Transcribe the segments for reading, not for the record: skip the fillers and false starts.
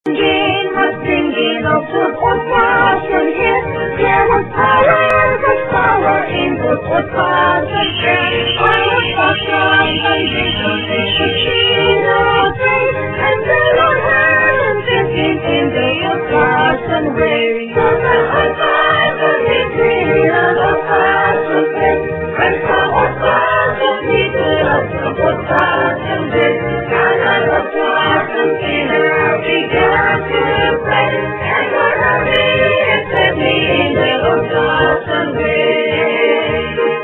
Singing of the old-fashioned hit. There was power in the old-fashioned hit. I was young and little days, and there were hands singing in the old-fashioned way. So the old-fashioned hit in the old-fashioned hit. When the old-fashioned hit the old-fashioned hit, and I was fashioned dinner began to play, and what I did set me in the old-fashioned way.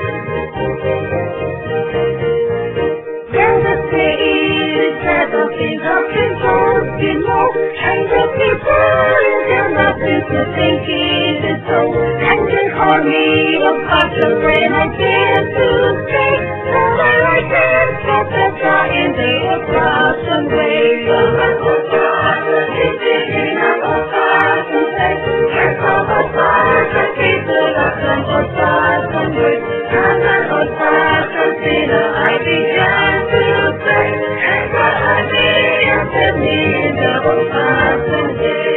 Then the stage had the fingerprints below, and the people in their nothing to think it is so, and they call me a passion when I get to stay, so I can professor in the old-fashioned way. So I old-fashioned is singing an old-fashioned way, and so old-fashioned people of an old-fashioned way, and an old-fashioned dinner I began to play, and what I did set me in the old-fashioned way.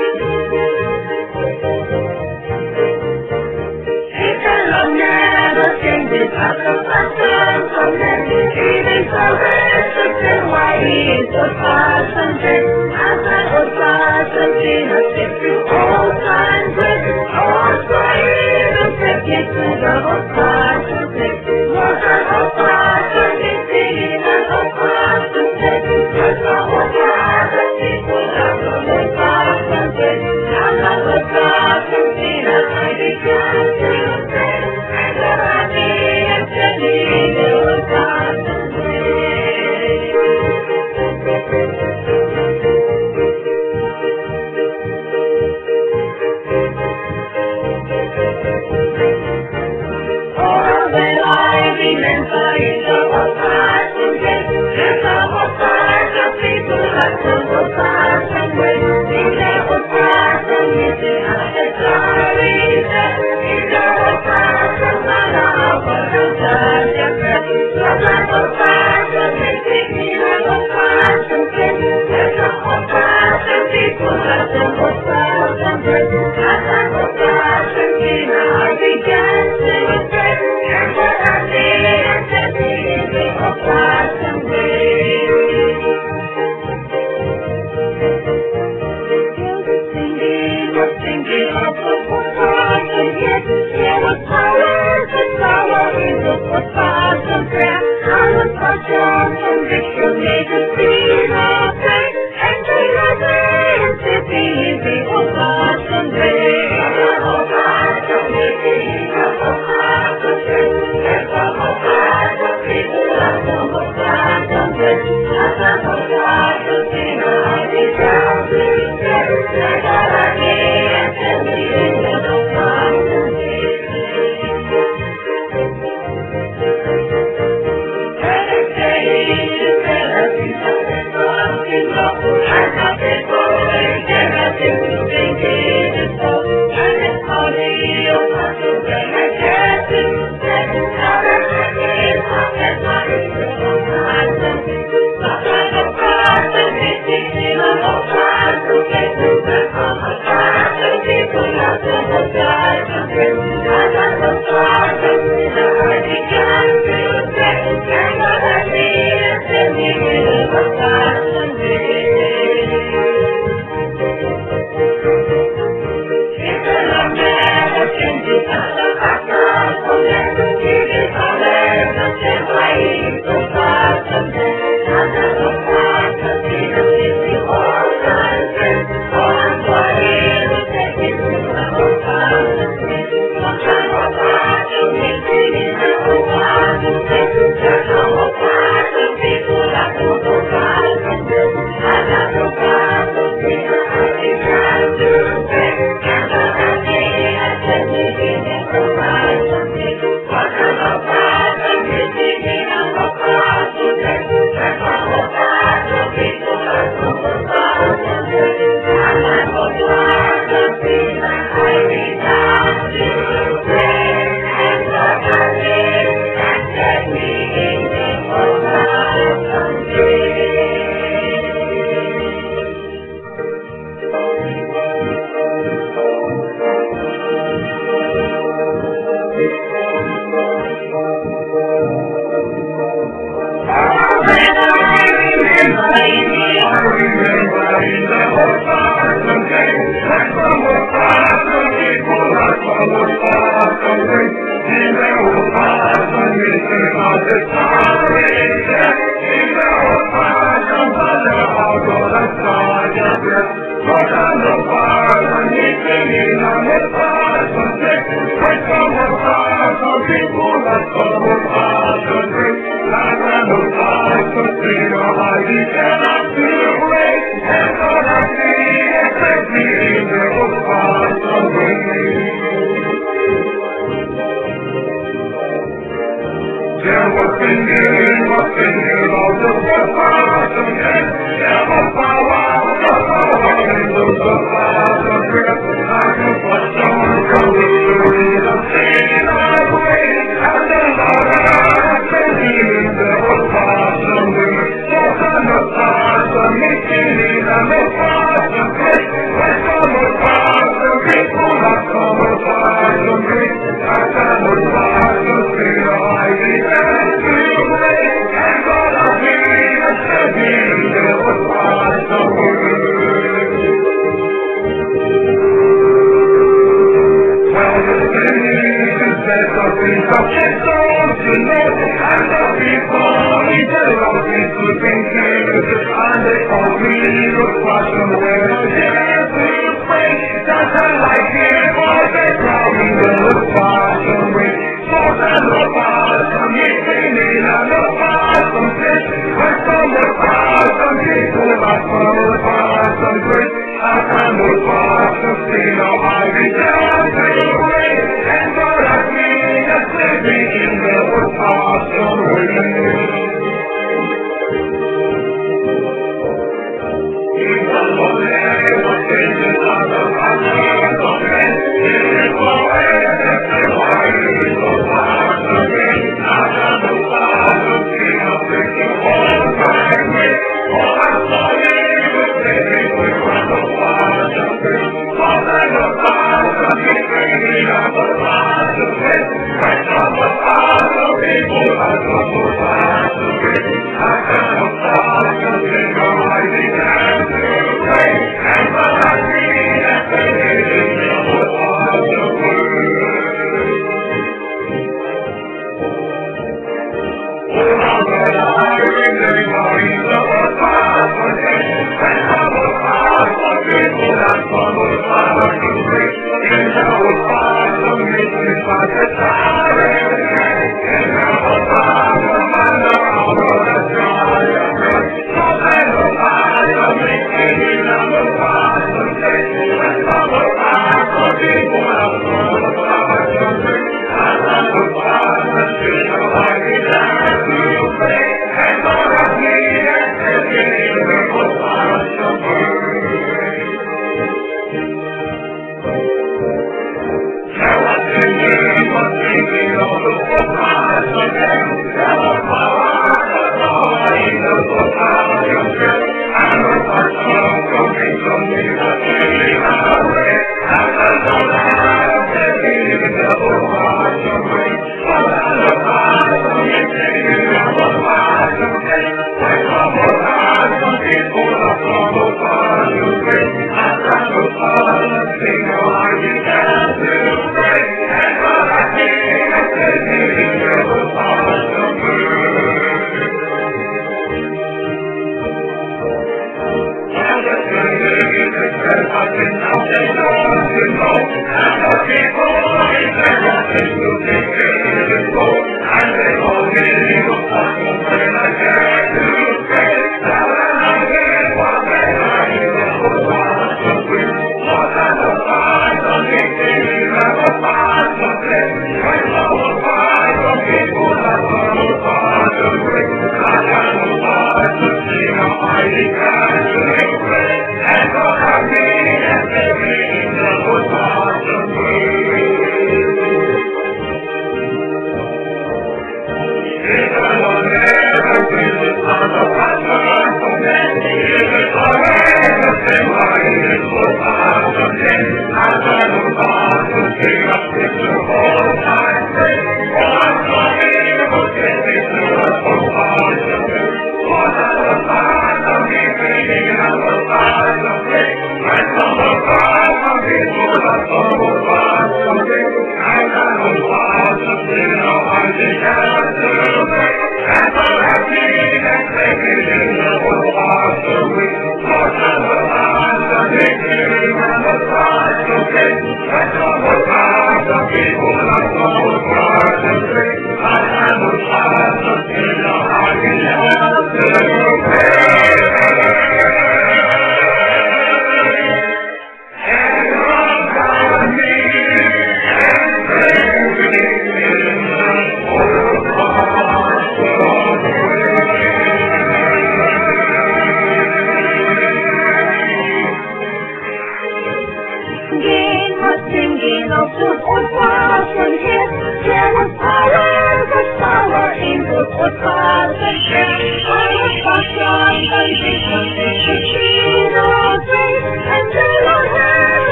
Never changes after fashion from men. It is so rare to tell why he is a fashion day. As an old fashioned dinner stick to old time bread. Old fire and take it to the old fashioned day. Was an old fashioned singing an old fashioned day. Was an old fashioned people of the old fashioned day. As an old fashioned dinner I began to say.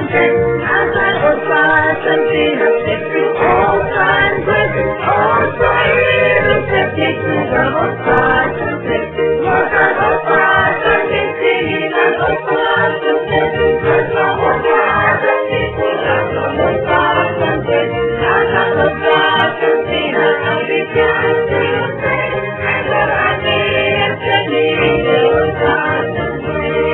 sunset. As I was fast and seen a step through all times with all sorrows that take to the most fast sunset. Was I was fast and been singing and was fast sunset. As I was fast and people at the most fast sunset. As I was fast and seen a happy chance to say, and what I did and said me there was fast sunset.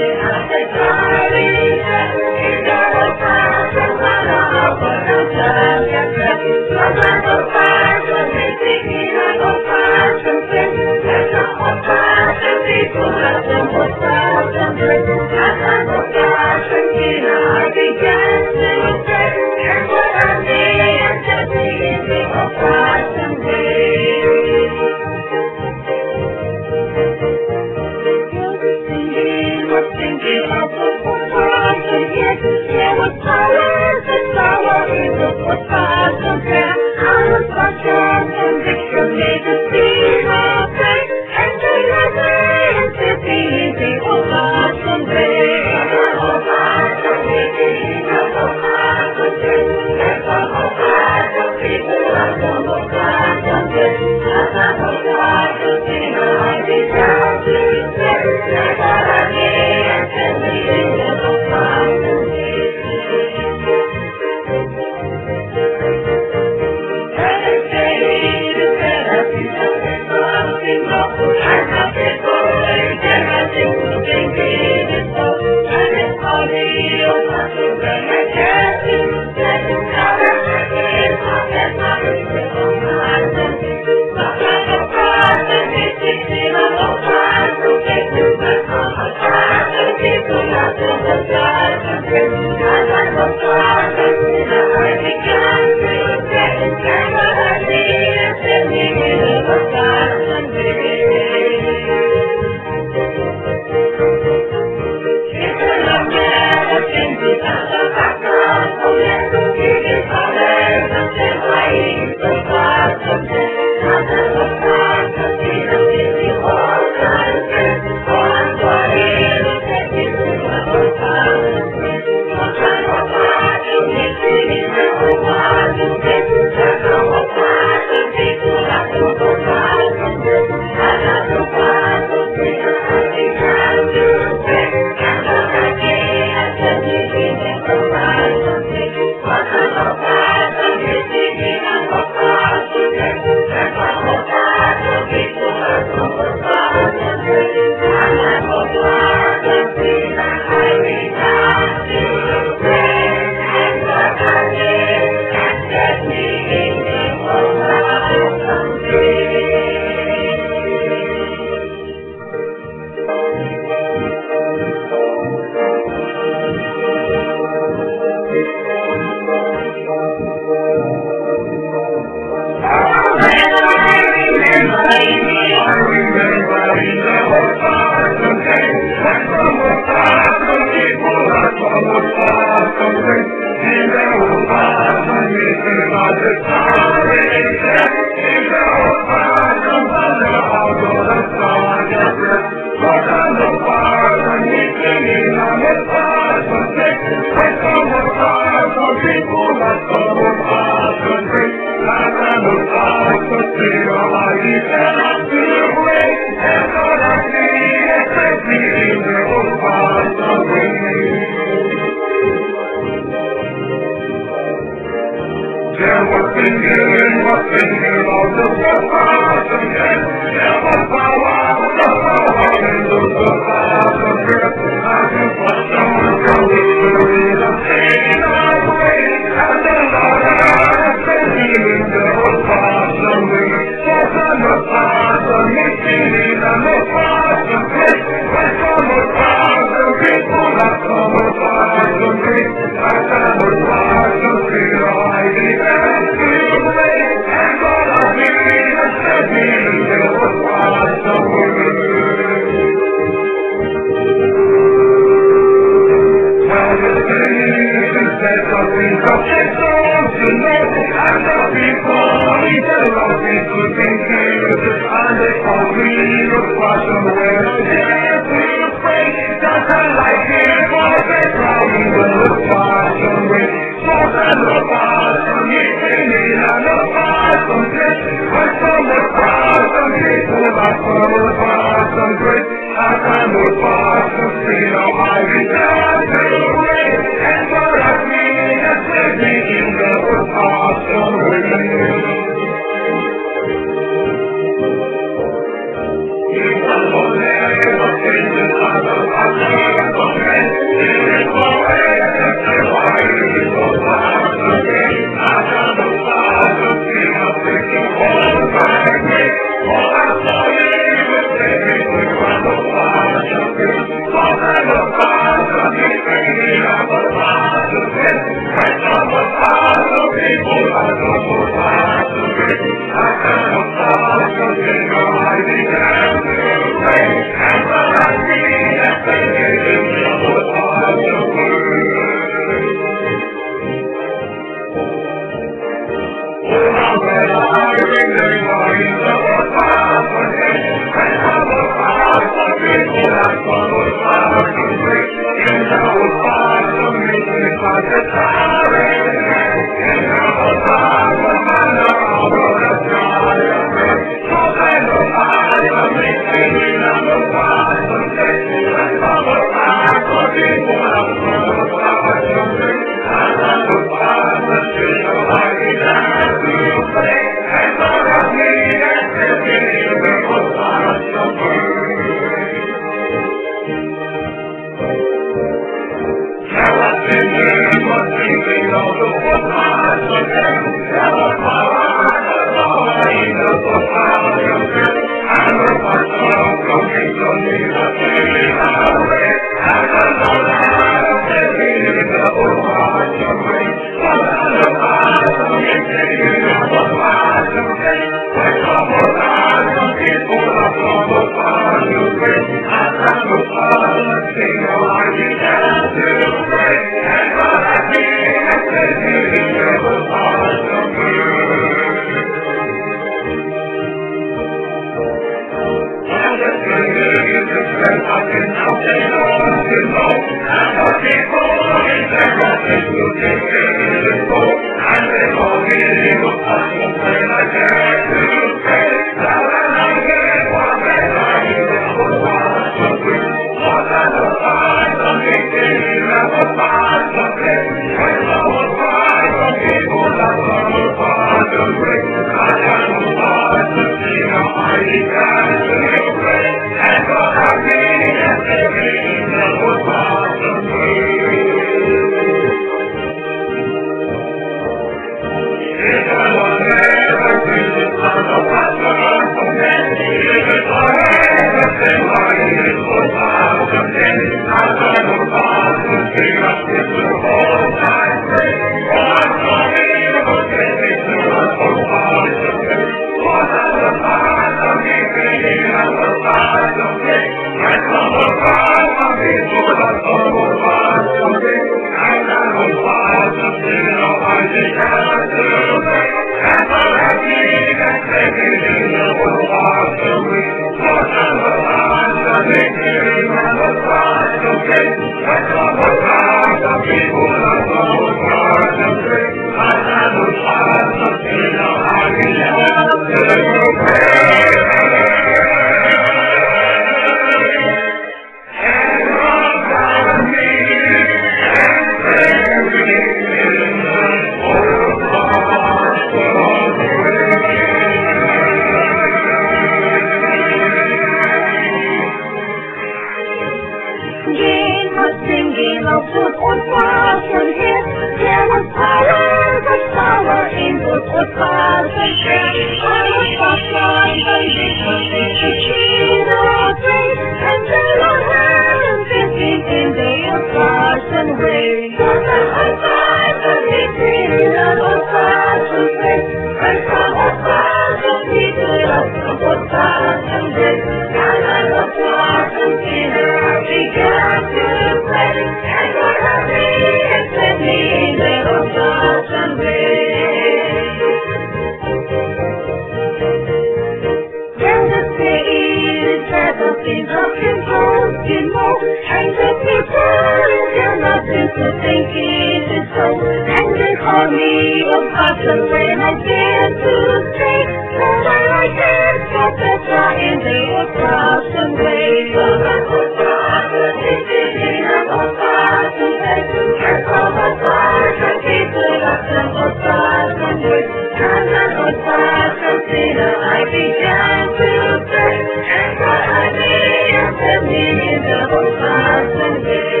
to think it is so. And they call me a possum when I dare to say that I like it, but that's not in the possum way. But I was not a thinking in a possum way. And all the possum people of the possum way. And that possum dinner I began to say, and what I made of the meaning of the possum way.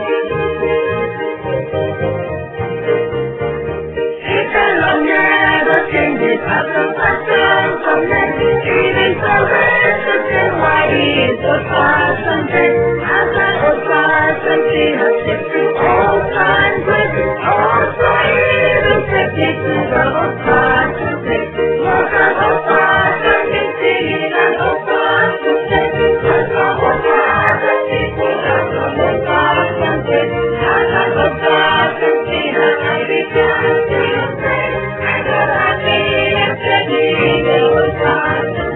Even so resistant, why is the possum dead? As I was possum, she has shipped through all times with all sides and kept me to the possum dead. Look at the possum, been singing and the possum dead. Look at the possum, people have the possum dead. As I was possum, she has I began to say, and that I made and said me the possum.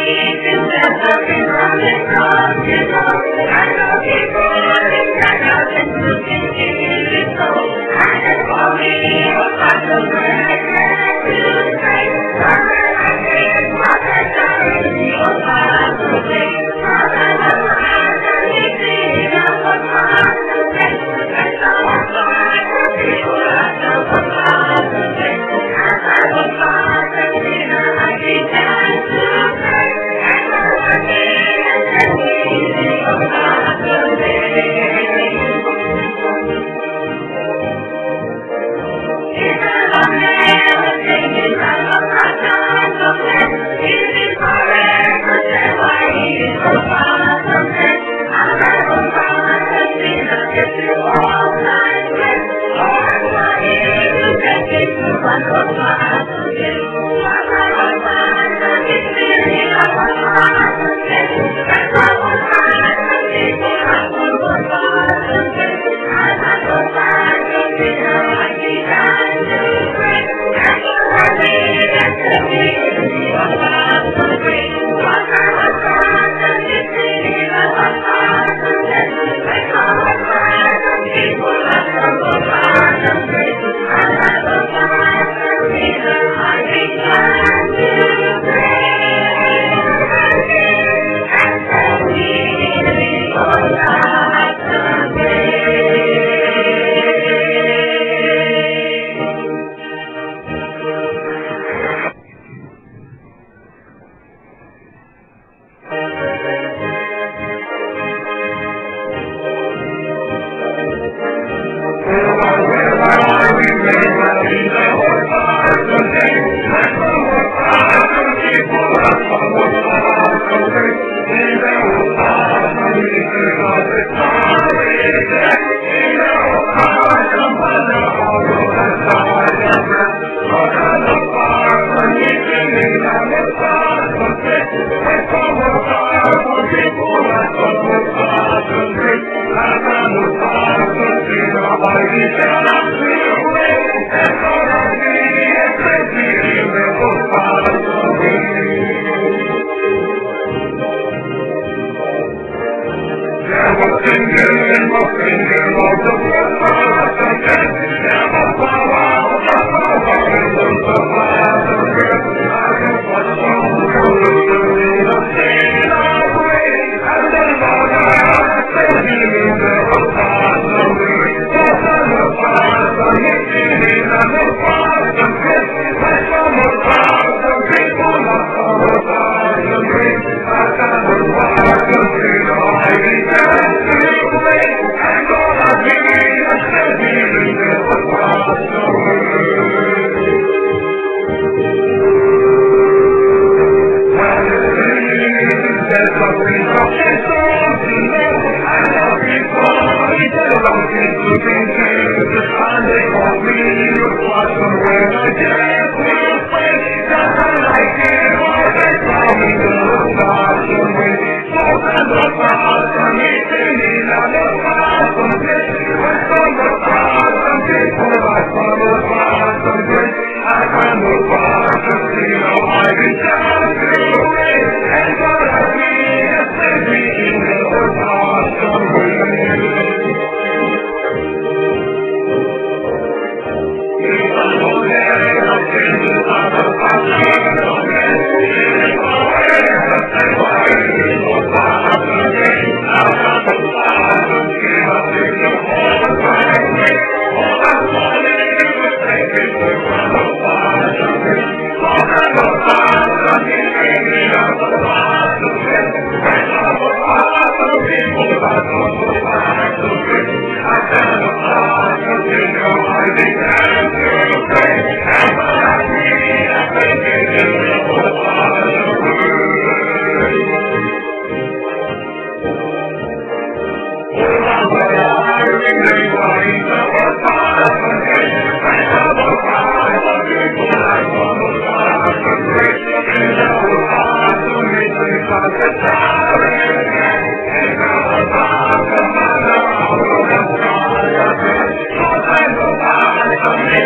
Amen.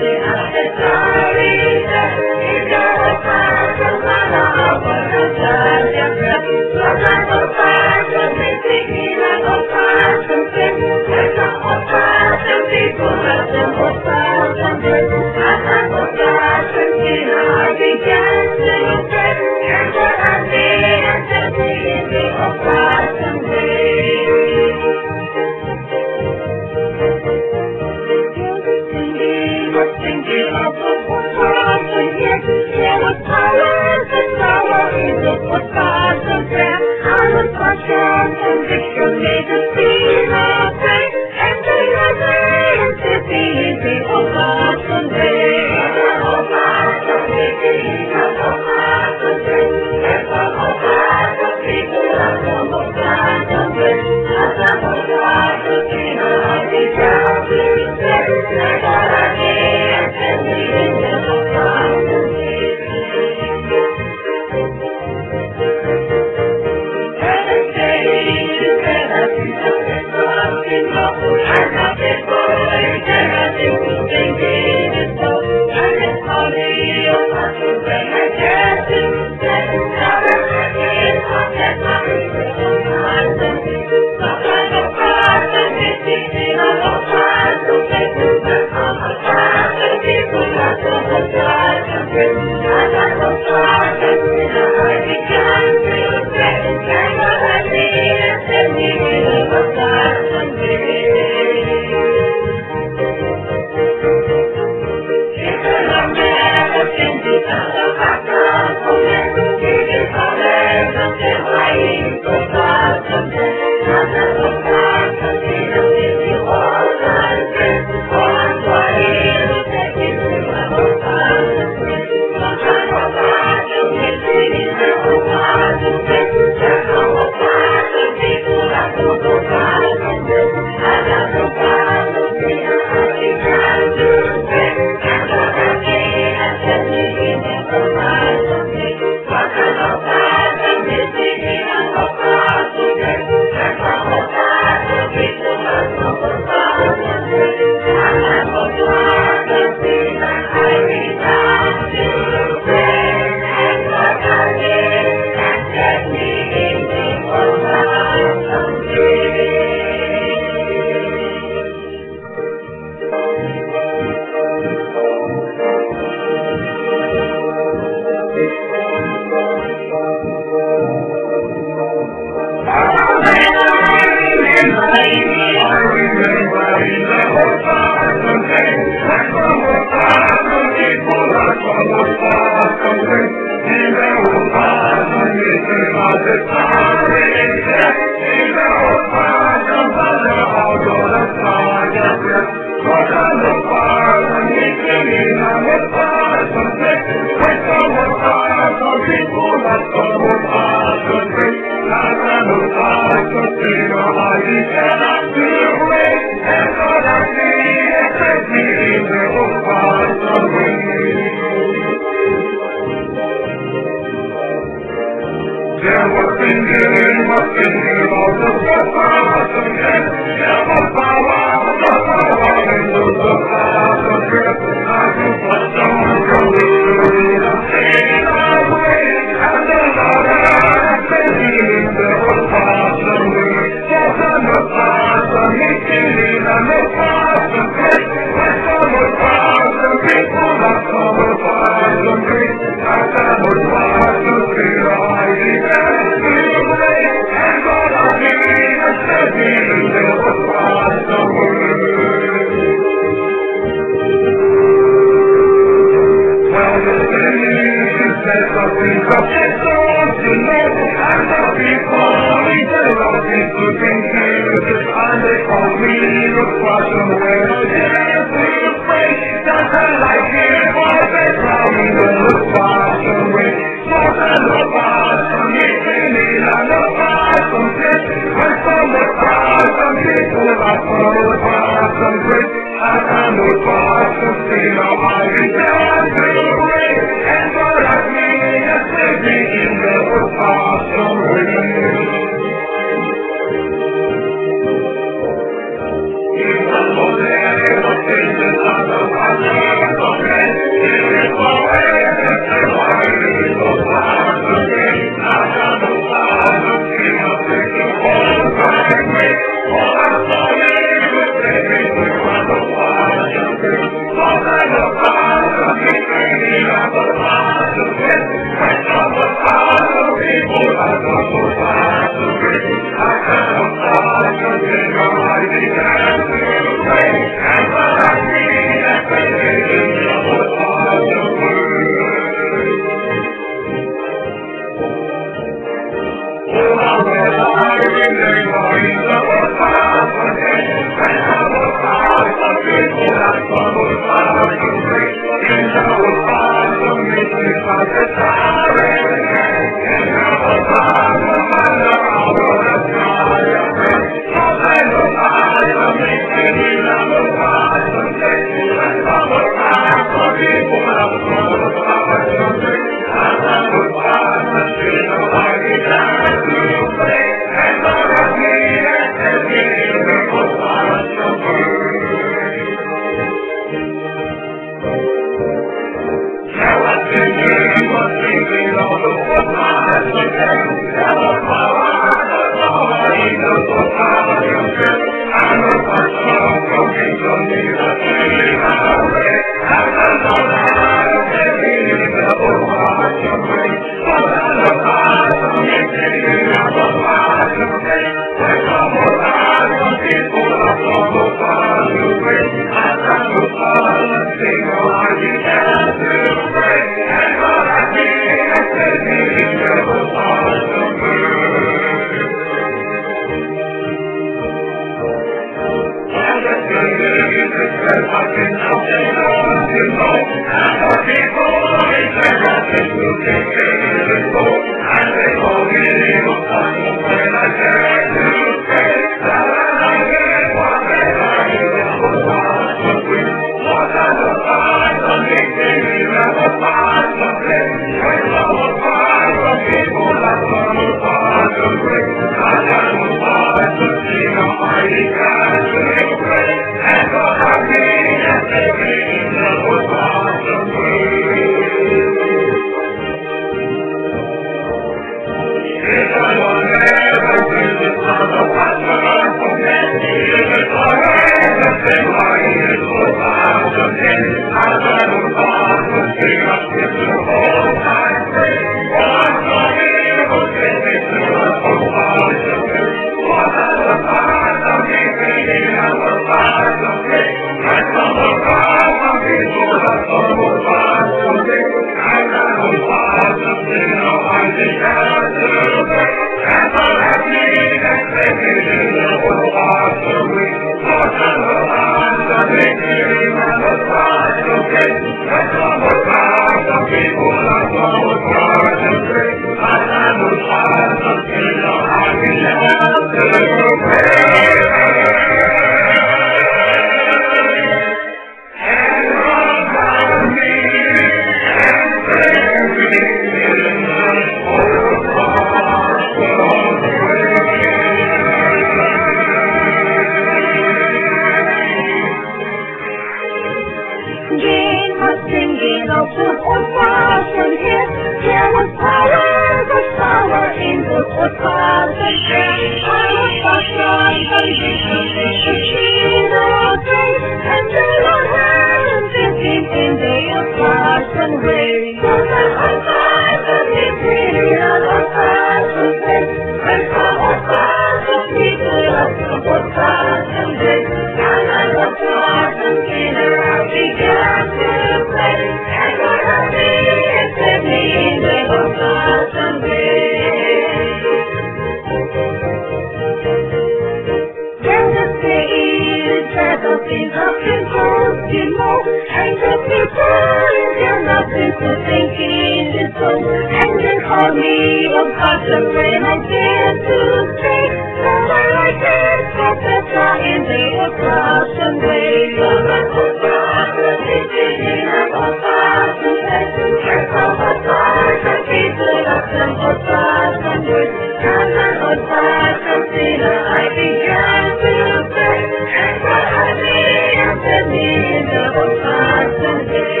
but the rain I did to stay. So I like it, but the song in the blossom way. So I was not the beginning of a blossom day. Here's all the stars that people up and the blossom way. And then the blossom Tina I began to say. And what I mean is the meaning of a blossom day.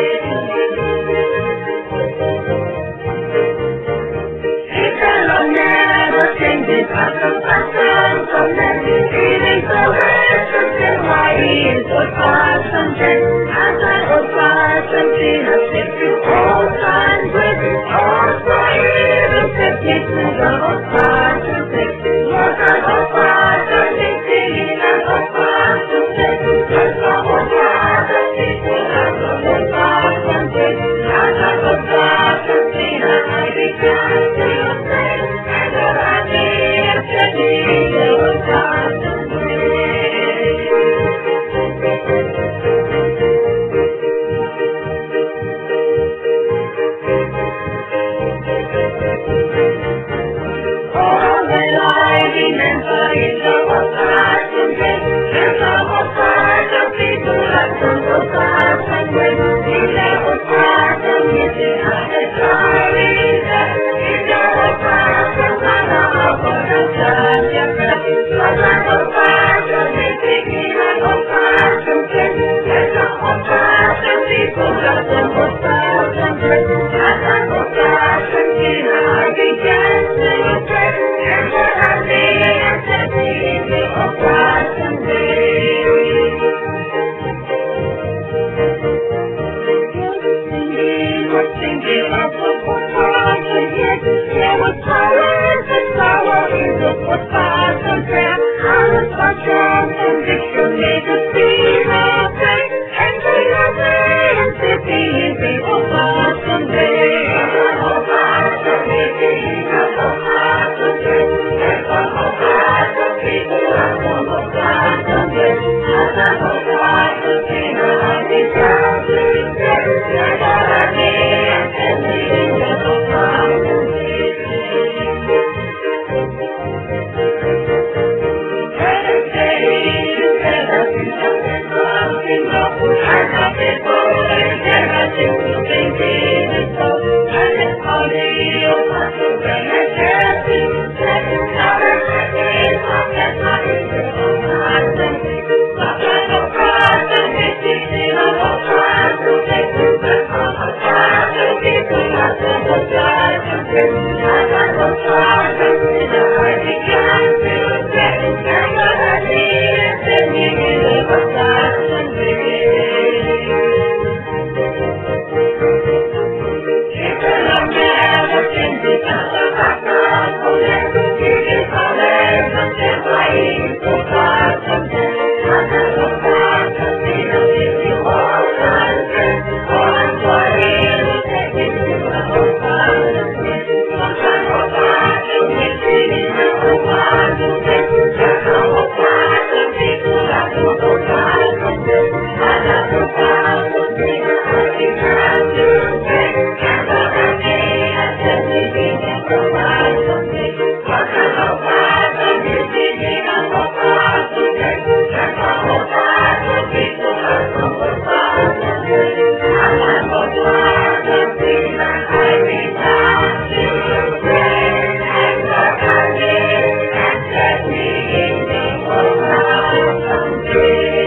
But the blossom so many feelings so rich until my ears were blossom day. As I was blossom Tina sit to old times with all my ears that keep me the blossom day. Lord, I was blossom singing and the blossom day. There's no more blossom people and the blossom day. As I was blossom Tina I began to sing. And what I need to be the blossom day. Oh, when I remember in the blossom day, there's a whole bunch of people that don't go blossom way. In the blossom music, I had sorry that in the blossom, I know what I'm such a mess. But I go blossom, they take me, I go blossom day. There's a whole bunch of people that don't go blossom way. As I go blossom, I began to pray. And what I need is to be the blossom day. Singing of the blossom, yes, there was flowers and flower in the blossom fair. I was blossom and Victor made the scene of day. And they are there and sitting in the blossom day. Oh, blossom, making of the blossom day. There's a whole bunch of people out on the blossom day. As I go blossom, I began to say, and what I need and leading the blossom day. Better stay together, you know, and loving love. And the people together, to thinking it's so. And it's only your blossom when I get to say, now there's a day, I'll get my blossom. But I go blossom, it's easy, I go blossom day. But I'm a blossom, people got to go blossom day. As I go blossom, I began to say, and what I need is the meaning of a blossom day. It's a long never change because of a blossom day. It is always until my ears go blossom day. As I go blossom, give you all my strength. Oh, I'm sorry, you take me to the whole blossom day. Sometimes I go blossom, it's reading the whole blossom day. There's no whole blossom, people that don't go blossom day. As I go blossom, I began to say, and what I need is the meaning of the blossom day. But I go blossom, it's reading the whole blossom day. There's no whole blossom, people that don't go blossom day. As I go blossom, I began to say, and what I need is the meaning of the blossom day.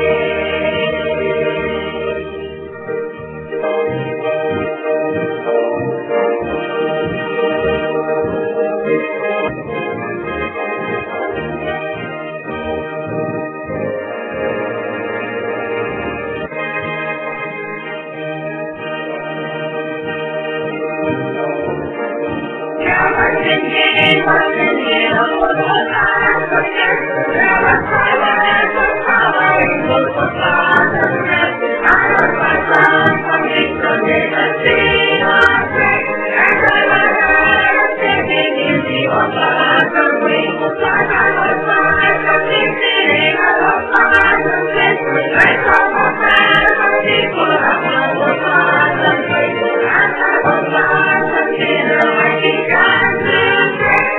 Thank you.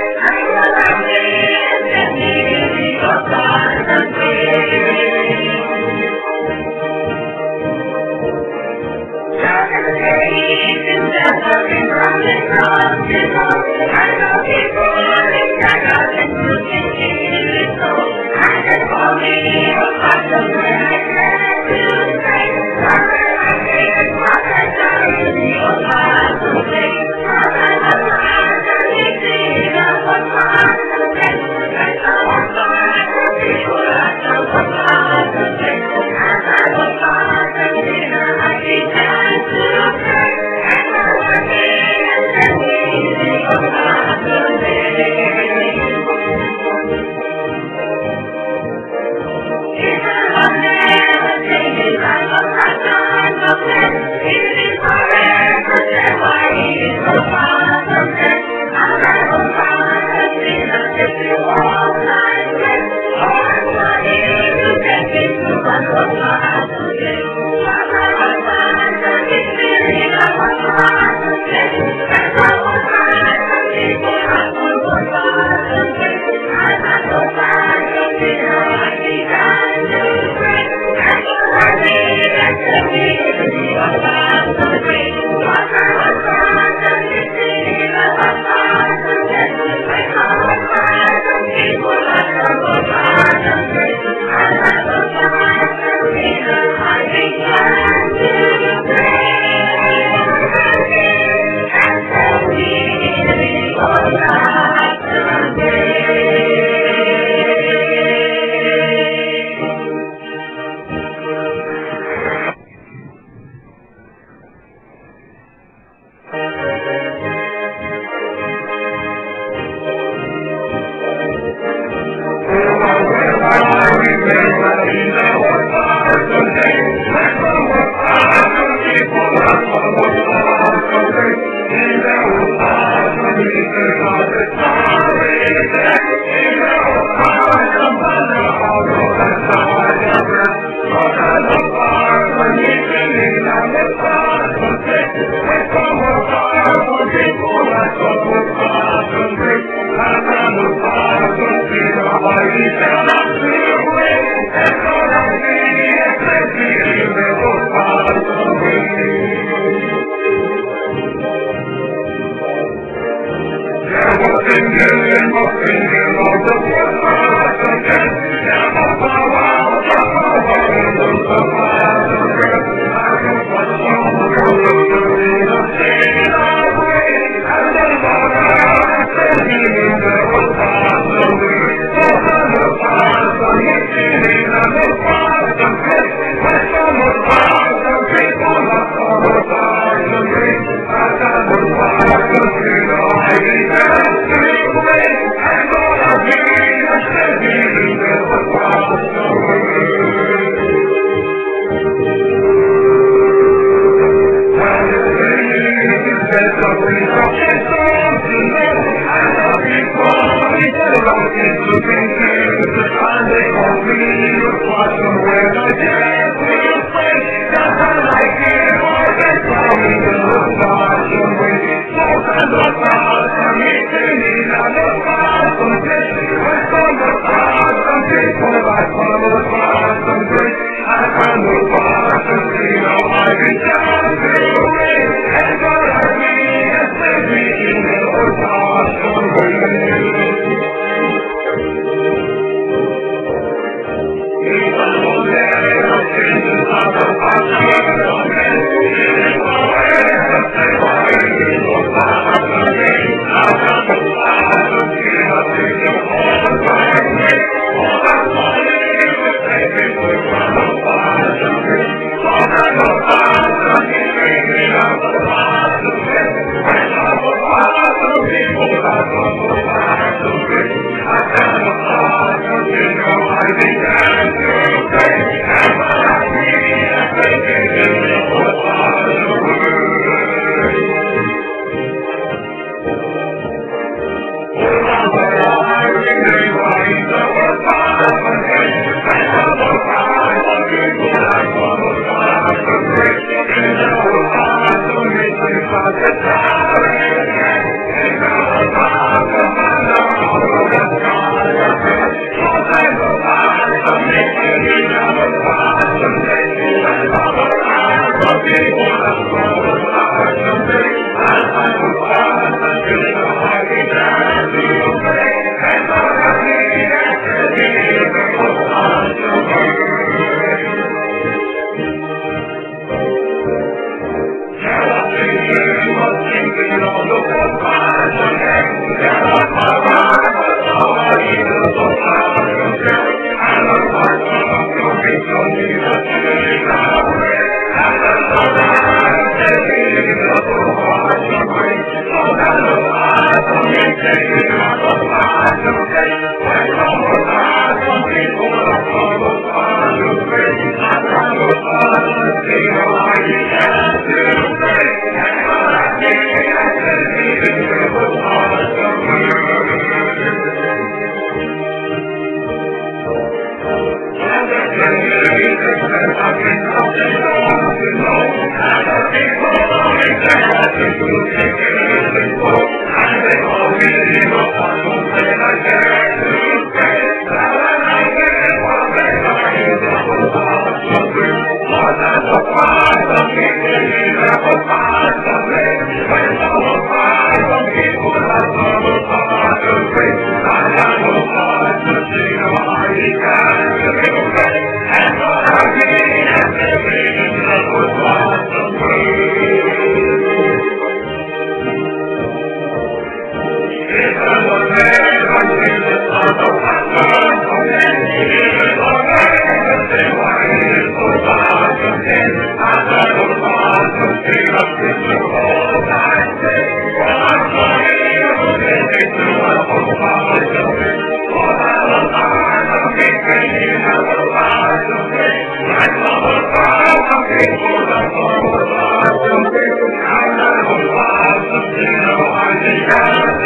Thank you.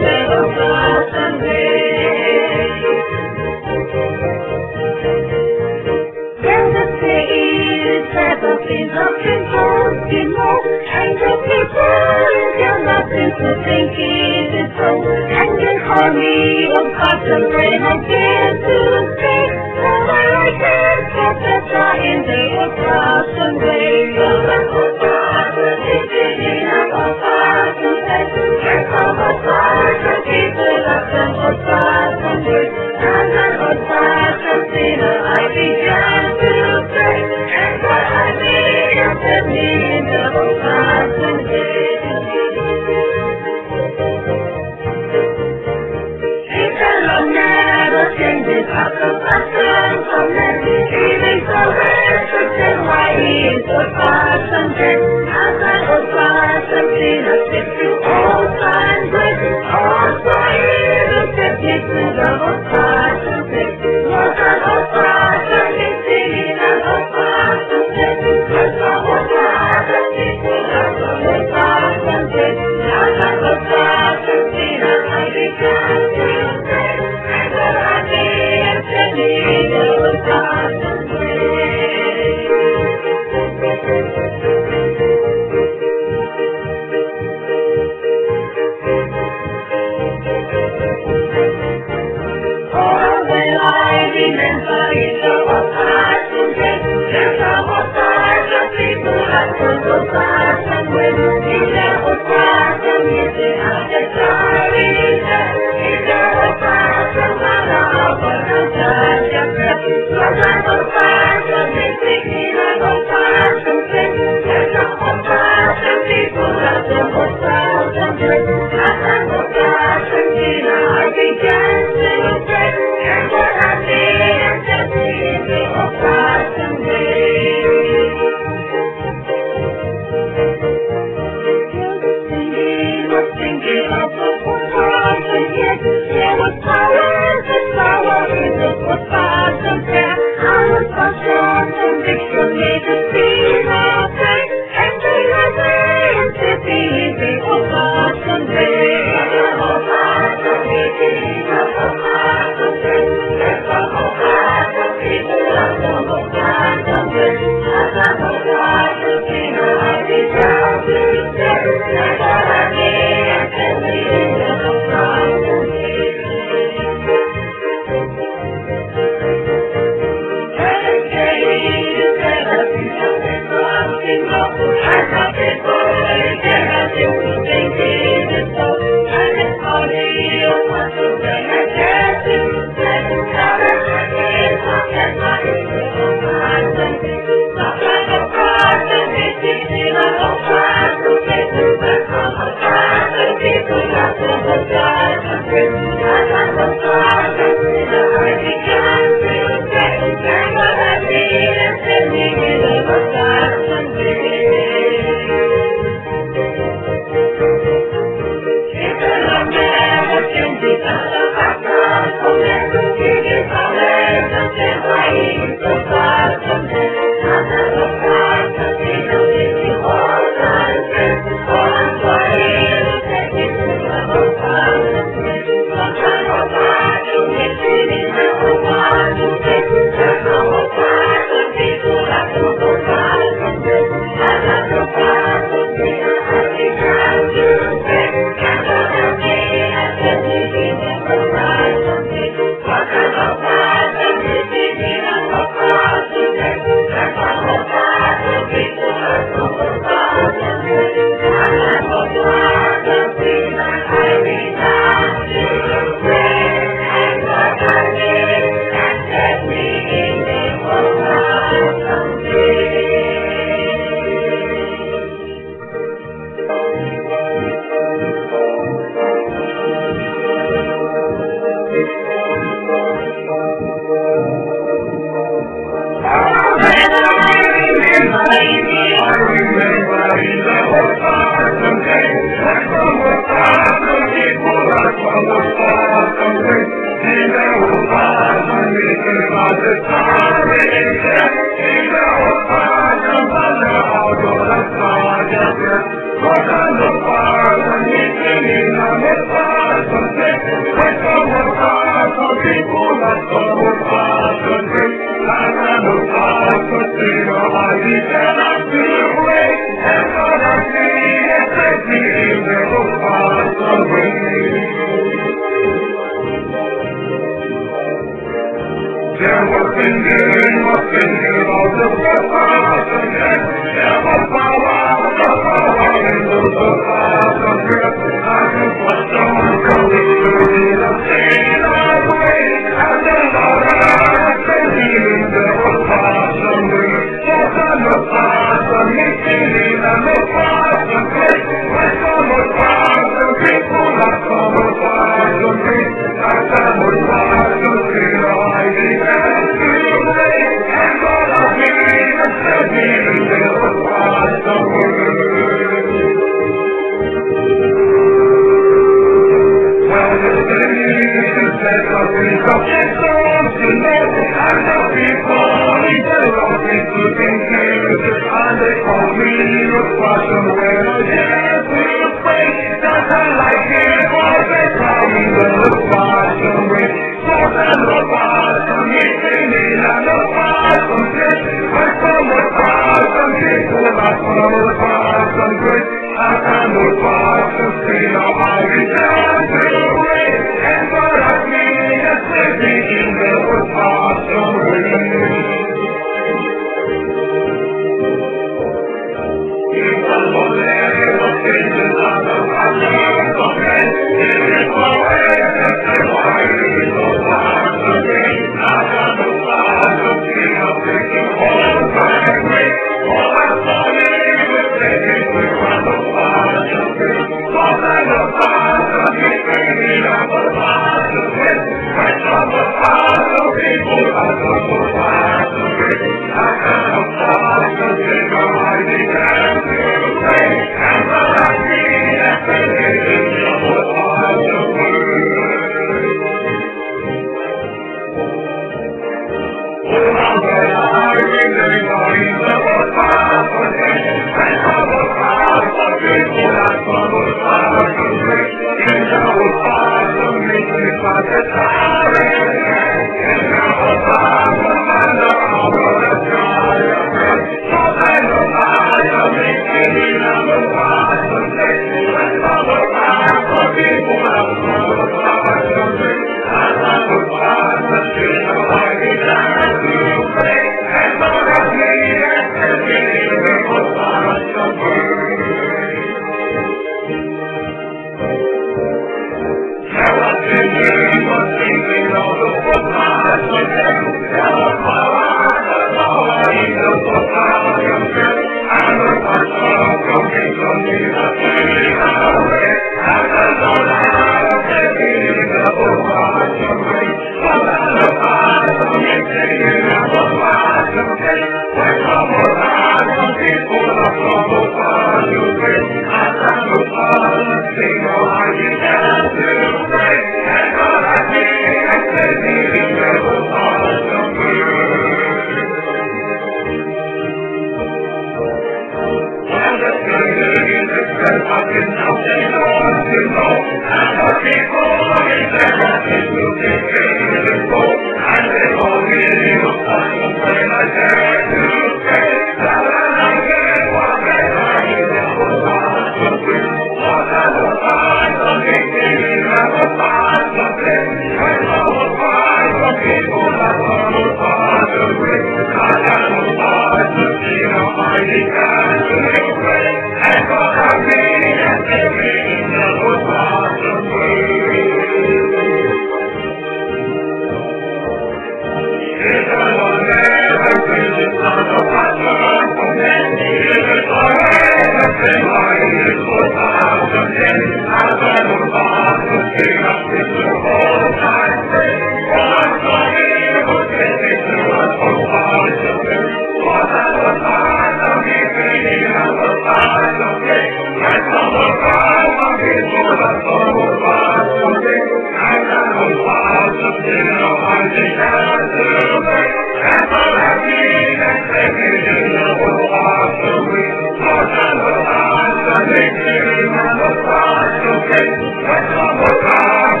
Let's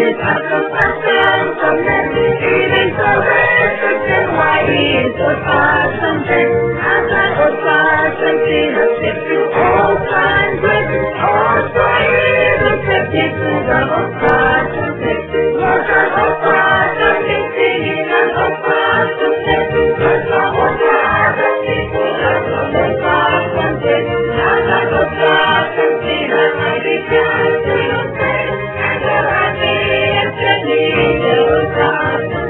his out of fashion from men. Even so restricted, why he is so far from them. As I was far from sin, a ship to all times with all fire, the septic to the most far from them. Lord, I hope far from him singing, I hope far from them. Lord, I hope far from people, I hope far from them. As I was far from sin, I might be kind to your praise. And all I need is to need you, far from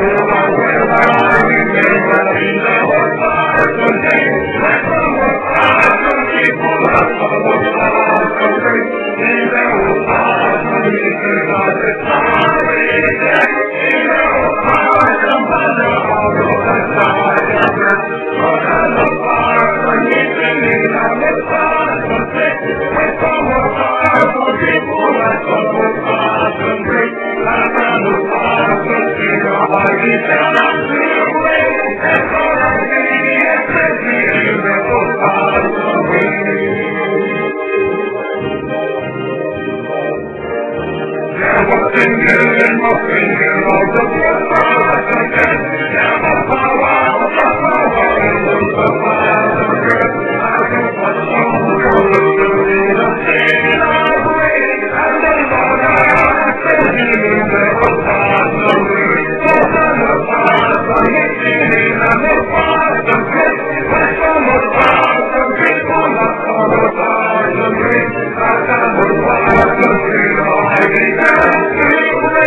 Thank you.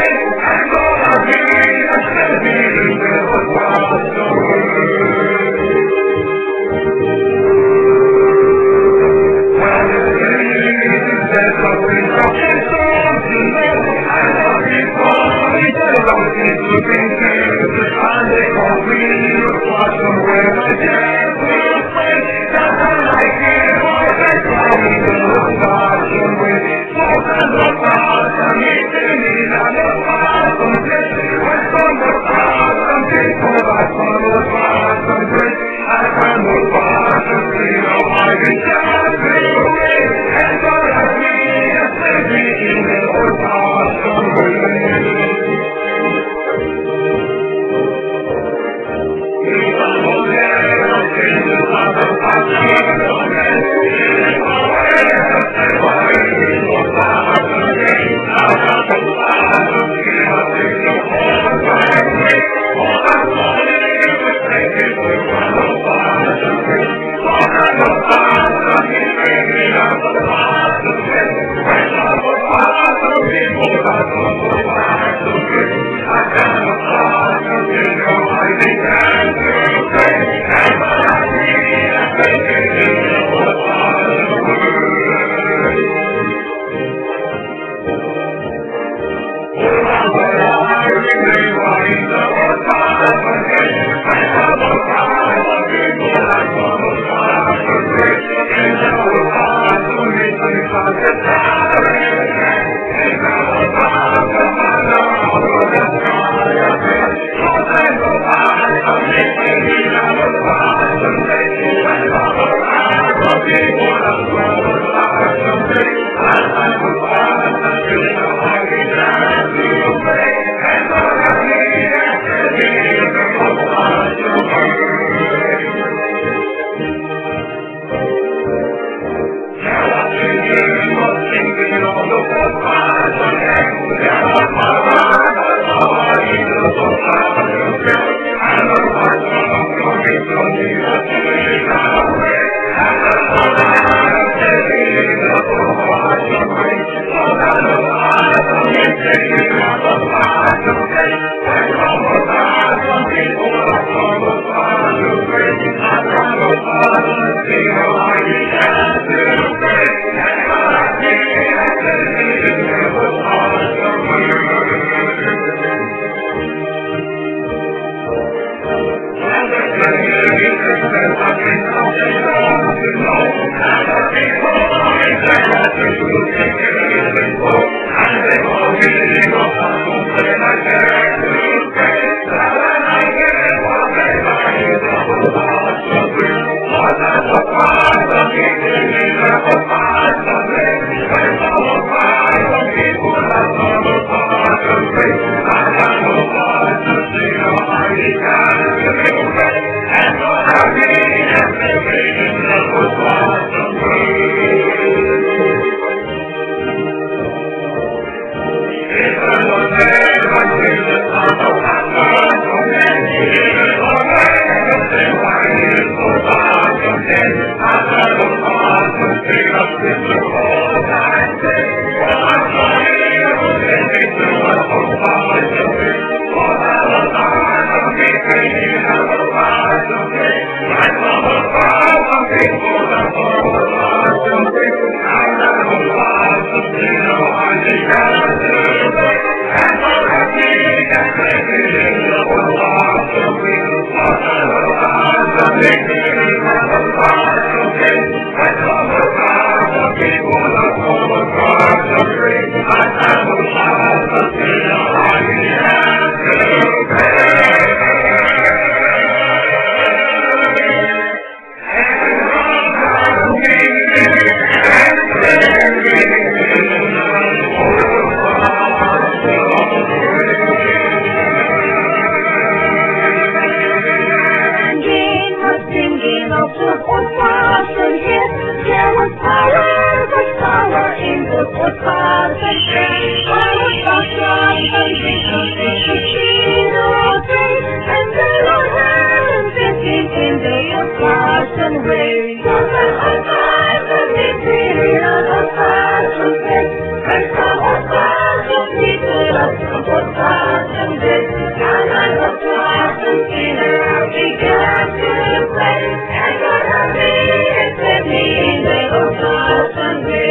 away. So the hoppas of the Indian hoppas of the First the hoppas of people of the hoppas of the and the hoppas of dinner began to play. And what a minute let me in the hoppas of the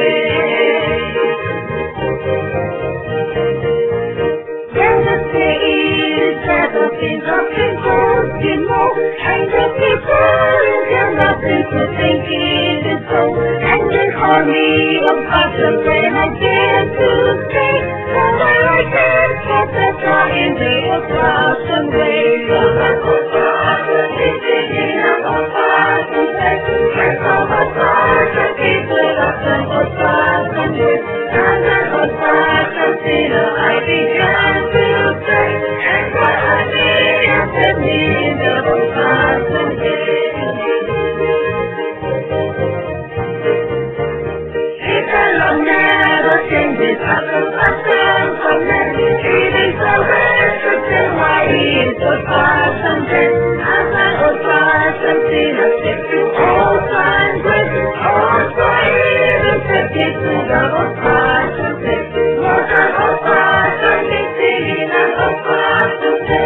things of twinkles, you know, and the people tell nothing to think it is so. And they call me a passion when I get to stay. So I can't get better in the old-fashioned way. So the old-fashioned is singing a old-fashioned way. And the old-fashioned people of the old-fashioned way. And the old-fashioned dinner I began to play. And what I set me in the old-fashioned way. It's a long never changes after fashion from men. It is a restriction why it's old-fashioned day. As an old-fashioned dinner takes you old-fashioned grace. Old-fashioned take it to the old-fashioned day. What an old-fashioned is singing an old-fashioned day.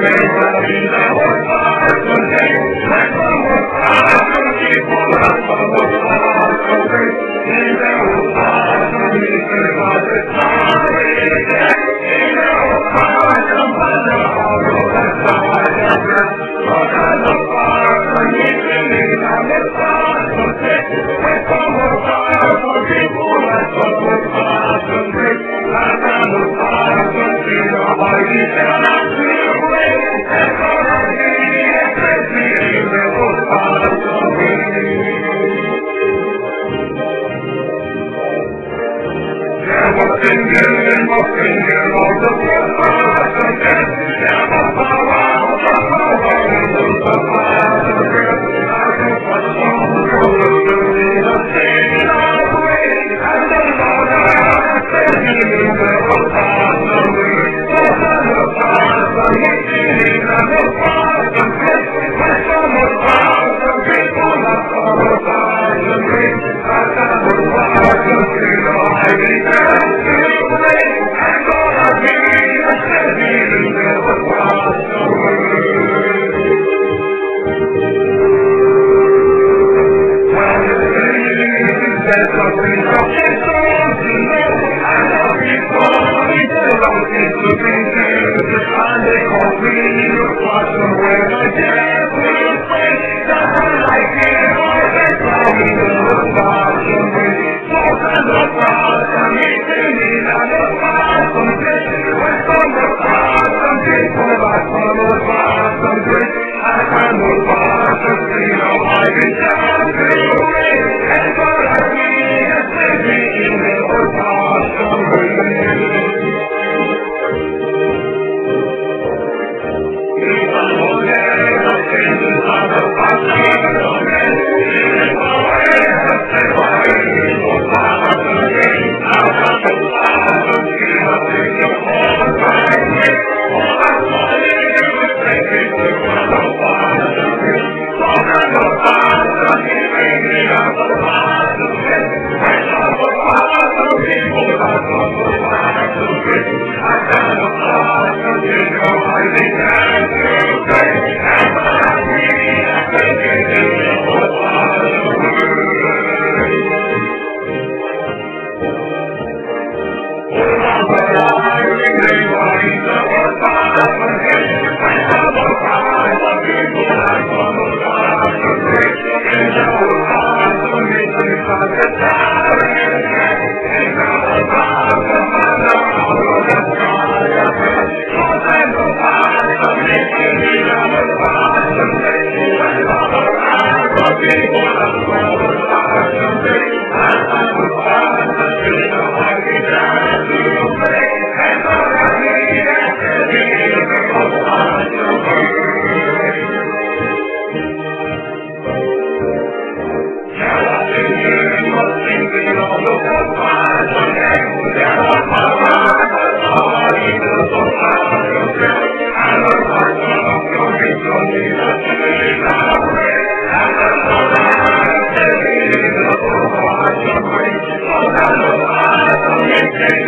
Thank you.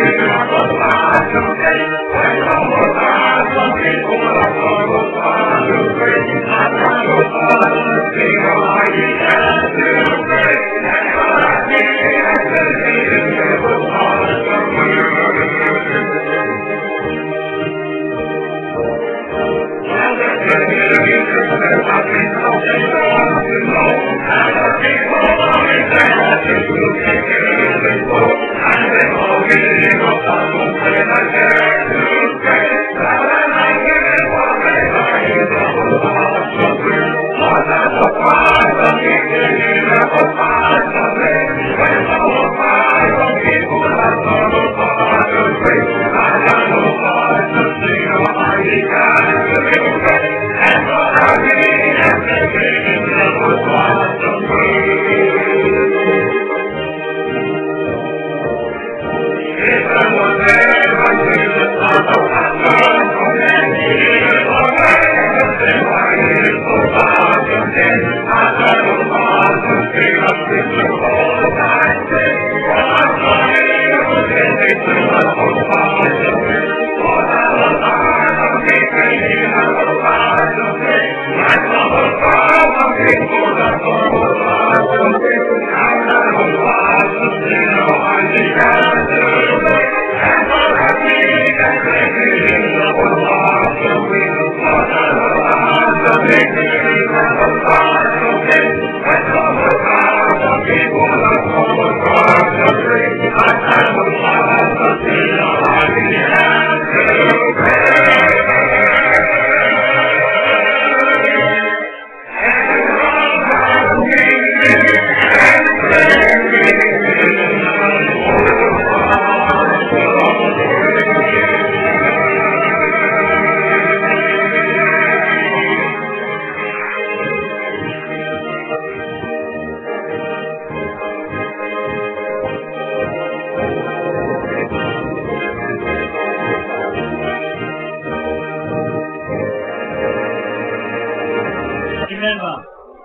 remember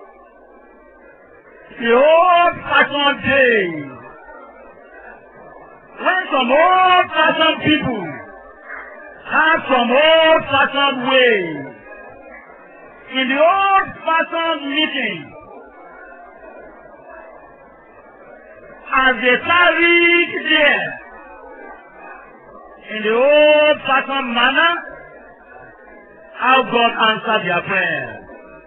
the old-fashioned days when some old-fashioned people had some old-fashioned ways. In the old-fashioned meeting, as they tarried there, in the old-fashioned manner, how God answered their prayer.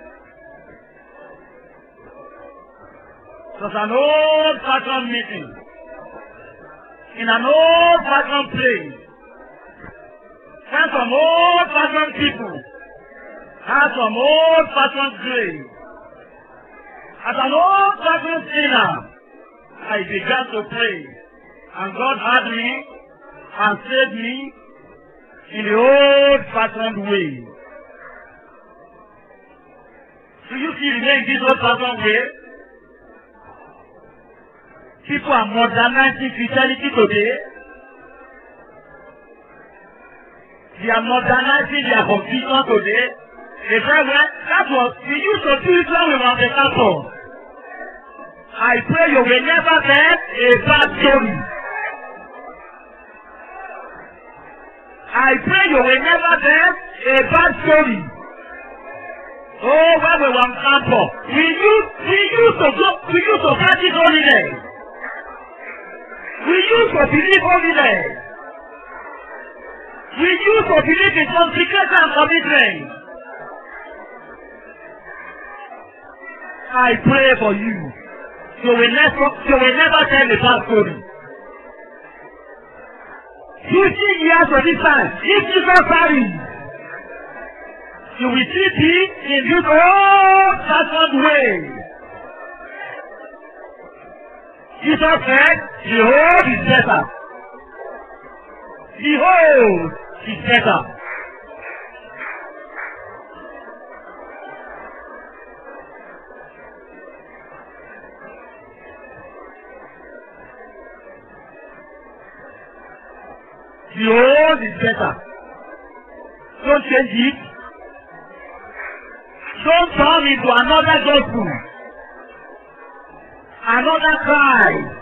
It was an old-fashioned meeting, in an old-fashioned place, when some old-fashioned people had some old-fashioned grace. As an old-fashioned sinner, I began to pray, and God heard me and saved me in the old-fashioned way. Do you see remain this old-fashioned way? People are modernizing Christianity today. They are modernizing their confusion today. They said, well, that was, we used to do it when we were on the campus. I pray you will never tell a bad story. I pray you will never tell a bad story. Oh, when we were on campus, we used to practice holiness. We used to believe holiness. We used to believe in consecration and commitment. I pray for you. You will never tell a bad story. 50 years for this time, if Jesus marries, you will treat it in this old-fashioned way. Jesus said, the old is better. The old is better. The old is better. Don't change it. Don't turn into another gospel. Another Christ.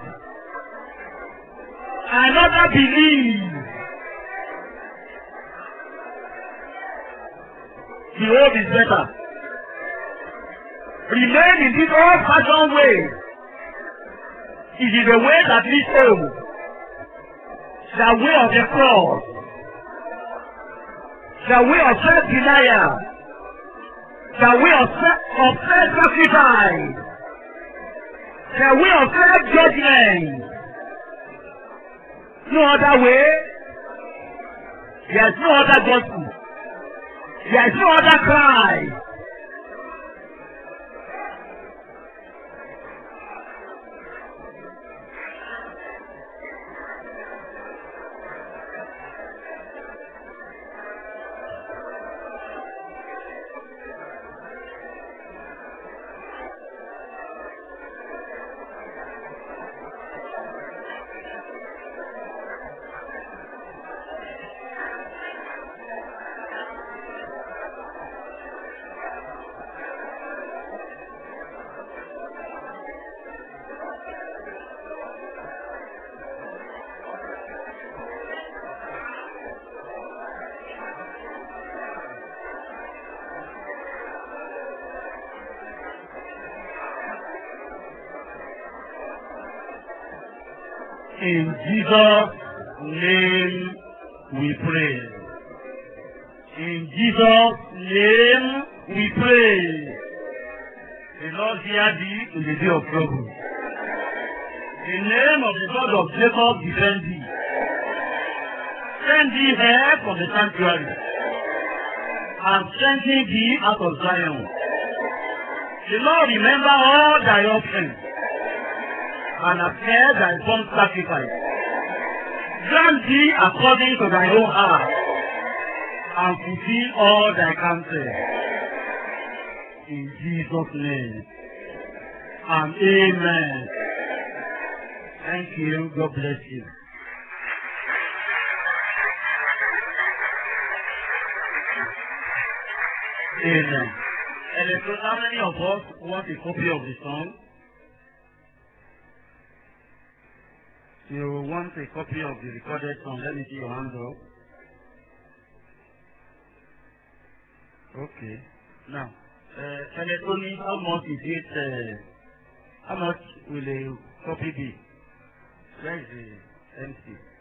Another belief. The old is better. Remain in this old-fashioned way. It is the way that leads home. The way of the cross. The way of self-denial. The way of self-sacrifice. The way of self-judgment. No other way. There is no other gospel. There is no other Christ. In Jesus' name we pray. In Jesus' name we pray. The Lord hear thee in the day of trouble. The name of the God of Jacob defend thee. Send thee help from the sanctuary, and strengthen thee out of Zion. The Lord remember all thy offerings, and accept thy burnt sacrifice. Grant thee according to thy own heart, and fulfill all thy counsel. In Jesus' name. And amen. Thank you. God bless you. Amen. How many of us want a copy of the song? You want a copy of the recorded song? Let me see your hand up. Okay. Now, Tony, how much is it? How much will a copy be? Where is the MC?